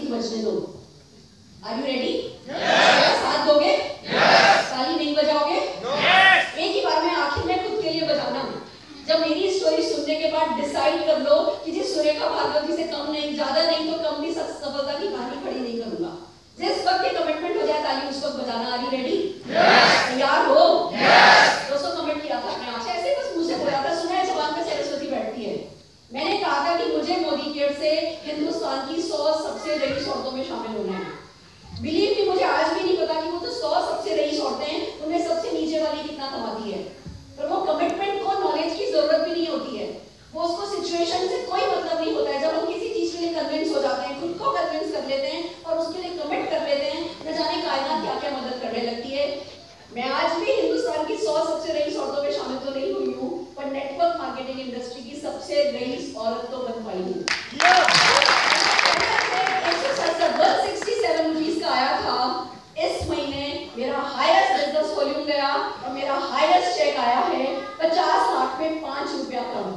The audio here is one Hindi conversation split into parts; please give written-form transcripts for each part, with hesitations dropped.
की बचने दो। Are you ready? साथ दोगे? ताली नहीं बजाओगे? एक ही बार में आखिर में खुद के लिए बजाना। जब मेरी स्टोरी सुनने के बाद डिसाइड कर लो कि जी सुरेखा भार्गव जी से कम नहीं, ज्यादा नहीं तो कम भी सफलता की कहानी खड़ी नहीं करूंगा। जिस वक्त ये कमिटमेंट हो जाए ताली उस वक्त बजाना। Are you ready? तैयार हो? दोस्तों कमेंट किया था मैं आपसे, ऐसे बस मुंह से बोला था, सुना है जबान पे सरस्वती बैठती है। मैंने कहा था कि मुझे मोदीकेयर से हिंदुस्तान की 100 सबसे रईस औरतों में शामिल होना है। बिलीव मी, मुझे आज भी नहीं पता कि वो तो 100 सबसे रईस औरतें हैं, उनमें सबसे नीचे वाली कितना कमाती है। पर वो कमिटमेंट को नॉलेज की जरूरत भी नहीं होती है, वो उसको सिचुएशन से कोई मतलब नहीं होता है। जब हम किसी चीज के लिए कन्विंस हो जाते हैं, खुद को कन्विंस कर लेते हैं और उसके लिए कमिट कर लेते हैं, न जाने कायनात क्या क्या मदद करने लगती है। मैं आज भी हिंदुस्तान की 100 सबसे रईस औरतों में शामिल तो नहीं हुई हूँ, पर नेटवर्क मार्केटिंग इंडस्ट्री की सबसे रईस औरत तो बन पाई हूँ। 167 रुपीज का आया था। इस महीने मेरा हाईएस्ट बिजनेस वॉल्यूम गया और मेरा हाईएस्ट चेक आया है 50 लाख में 5 रुपया कम।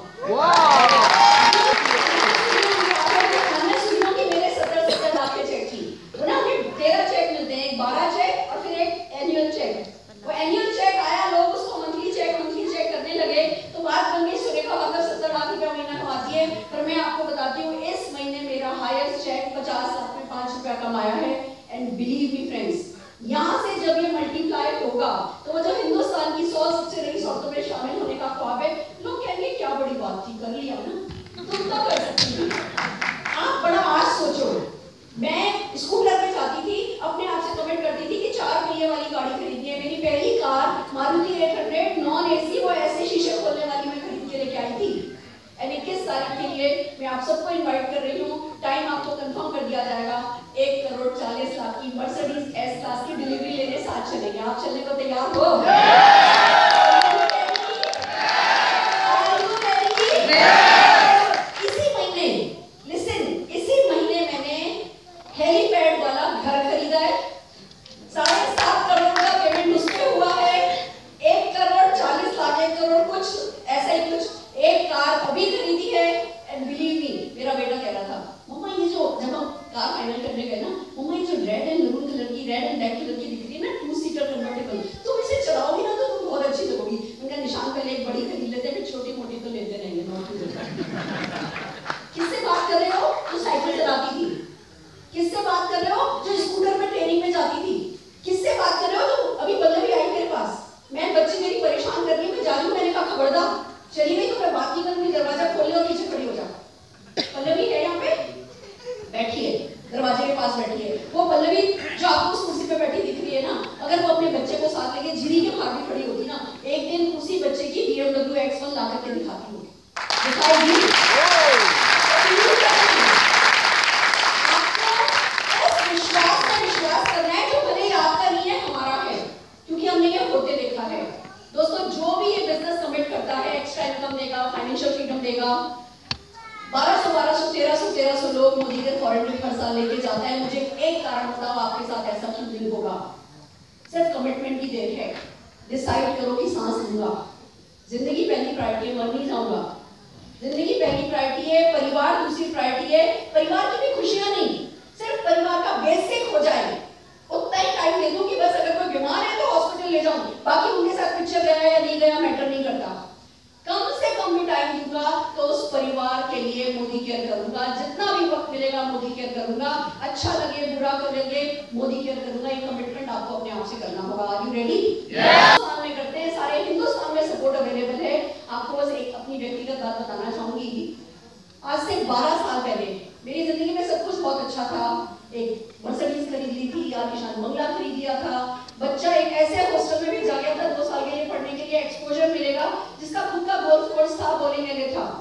हमने सुना कि मेरे 70 लाख के चेक थी, ना हमें 13 चेक मिलते हैं, 12 चेक और फिर एक एनुअल चेक। वो एनुअल चेक आया, लोग उसको मंथली चेक करने लगे, तो बात बन गई सुरेखा भार्गव 70 लाख रुपया महीना कमाती है। पर मैं आपको बताती हूँ इस महीने मेरा हाईएस्ट चेक 50 लाख में 5 रुपया कमाया है। एंड बिलीव मी फ्रेंड्स, यहाँ से जब ये मल्टीप्लाई होगा तो वो जो हिंदुस्तान की 100 सबसे रईस औरतों में शामिल होने का ख्वाब है, लोग कहेंगे क्या बड़ी बात थी, कर लिया ना, तुम तो कर सकती हो। आप बड़ा आज सोचो, मैं स्कूटर पे जाती थी, अपने आप से कमेंट करती थी कि 4 पहिए वाली गाड़ी खरीदनी है। मेरी पहली कार मारुति 800 नॉन एसी, वो ऐसे शीशे खोलने वाली मैं खरीद के लेके आई थी। 21 तारीख के लिए मैं आप सबको इनवाइट कर रही हूँ, टाइम आपको कंफर्म कर दिया जाएगा। 1 करोड़ 40 लाख की मर्सिडीज एस क्लास की डिलीवरी लेने साथ चलेंगे। आप चलने को तैयार हो? इसी महीने, लिसन, इसी महीने मैंने हेलीपैड वाला घर खरीदा है। 7.5 करोड़ का पेमेंट उस पे हुआ है। 1 करोड़ 40 लाख, 1 करोड़ कुछ ऐसा ही कुछ, एक कार अभी खरीदी है। एंड बिलीव मी, मेरा बेटा कह रहा था, मम्मा ये जो जब हम कार फाइनल करने गए ना, मम्मा ये जो रेड एंड मरून कलर की, रेड एंड ब्लैक कलर की दिख रही है ना, 2 सीटर कन्वर्टेबल, तुम इसे चलाओगी ना तो तुम बहुत अच्छी लगोगी। उनका निशान पहले एक बड़ी खरीद लेते हैं, फिर छोटी मोटी तो लेते रहेंगे। किससे बात कर रहे हो? जो साइकिल चलाती थी। किससे बात कर रहे हो? जो स्कूटर में ट्रेनिंग में जाती थी। किससे बात कर रहे हो? जो अभी पल्लवी आई मेरे पास, मैं बच्ची मेरी परेशान कर रही है, मैं जा रही हूँ, मैंने कहा खबरदार चली गई तो मैं बात नहीं करूंगी, दरवाजा खोल लो और नीचे खड़ी हो जा। पल्लवी है यहाँ पे, बैठी है दरवाजे के पास बैठी है। वो पल्लवी जो आपको उस कुर्सी पे बैठी दिख रही है ना, अगर वो अपने बच्चे को साथ लेके झिरी के बाहर भी खड़ी होती ना, एक दिन उसी बच्चे की BMW X1 ला करके दिखाती होगी, दिखाएगी। आपको उस विश्वास का विश्वास करना है जो भले ही आपका नहीं है, हमारा है, क्योंकि हमने ये होते देखा है। दोस्तों, जो भी ये बिजनेस कमिट करता है, एक्स्ट्रा इनकम देगा, फाइनेंशियल फ्रीडम देगा। 1200 लोग मोदीकेयर फॉरेन ट्रिप हर साल लेके जाता है। मुझे एक कारण बताओ आपके साथ ऐसा क्यों नहीं होगा? सिर्फ कमिटमेंट की देर है। डिसाइड करो कि सांस लूंगा, जिंदगी पहली प्रायोरिटी है, मर नहीं जाऊंगा। जिंदगी पहली प्रायोरिटी है, परिवार दूसरी प्रायोरिटी है। परिवार की भी खुशियां नहीं, सिर्फ परिवार का बेसिक हो जाए उतना ही टाइम दे दूं कि बस अगर कोई बीमार है तो हॉस्पिटल ले जाऊं, बाकी उनके साथ पिक्चर गया या नहीं गया मैटर नहीं करता। कम से कम भी टाइम दूंगा तो उस परिवार के लिए मोदीकेयर करूंगा, जितना भी वक्त मिलेगा मोदीकेयर करूंगा, अच्छा लगे बुरा लगे मोदीकेयर करूंगा। ये कमिटमेंट आपको अपने आप से करना होगा। Are you ready? हिंदुस्तान में करते हैं, सारे हिंदुस्तान में सपोर्ट अवेलेबल है। आपको बस एक अपनी व्यक्तिगत बात बताना चाहूंगी। आज से 12 साल पहले मेरी जिंदगी में सब कुछ बहुत अच्छा था। एक मर्सिडीज खरीद ली थी, आलीशान बंगला खरीद लिया था, बच्चा एक ऐसे हॉस्टल में भेजा गया था 2 साल के लिए पढ़ने के लिए, एक्सपोजर मिलेगा, जिसका खुद का गोल्फ कोर्स था, बॉलिंग एरिया था।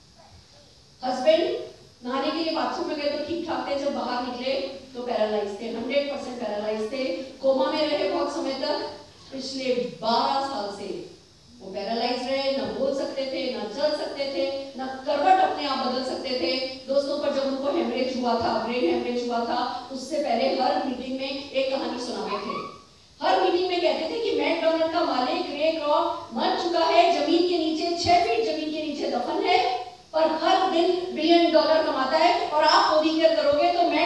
हस्बैंड नहाने के लिए बाथरूम में गए तो ठीक ठाक थे, जब बाहर निकले तो पैरालाइज थे, 100% पैरालाइज थे, कोमा में रहे बहुत समय तक। पिछले 12 साल से वो पैरालाइज रहे, ना बोल सकते थे, ना चल सकते थे, ना करवट अपने आप बदल सकते थे। दोस्तों, पर जब उनको हेमरेज हुआ था, ब्रेन हेमरेज हुआ था, उससे पहले हर मीटिंग में एक कहानी सुनाते थे। हर मीटिंग में कहते थे कि मैकडॉनल्ड का मालिक रे क्रॉप मर चुका है, जमीन के नीचे 6 फीट जमीन के नीचे दफन है, पर हर दिन $1 बिलियन कमाता है, और आप मोदीकेयर करोगे तो